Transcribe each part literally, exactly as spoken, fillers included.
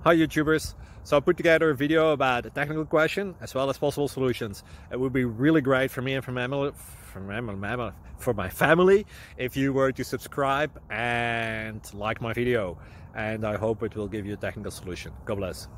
Hi YouTubers! So I put together a video about a technical question as well as possible solutions. It would be really great for me and for my family, for my, for my family if you were to subscribe and like my video, and I hope it will give you a technical solution. God bless.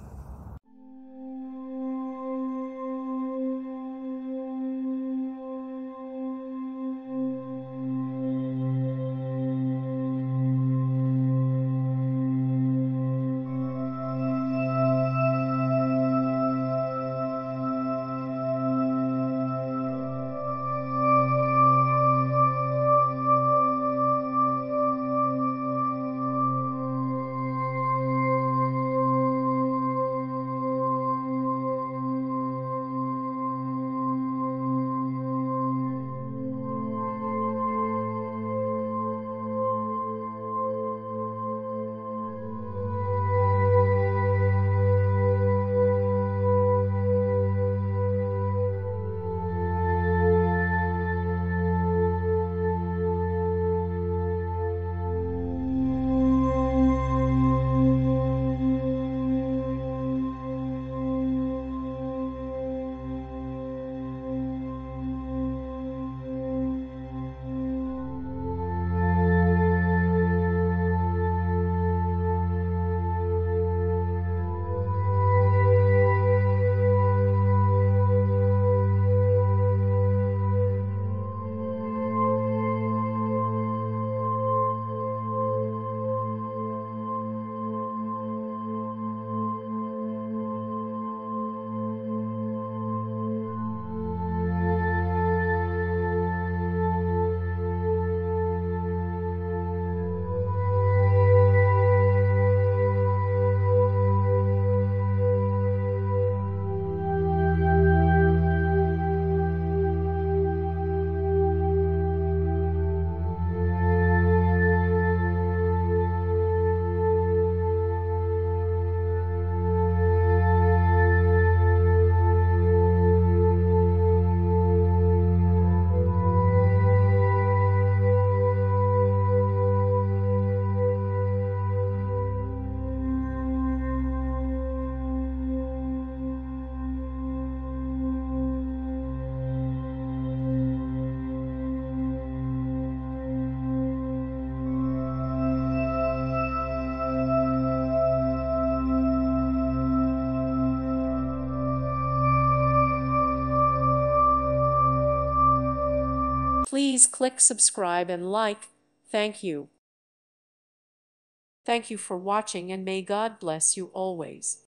Please click subscribe and like. Thank you. Thank you for watching, and may God bless you always.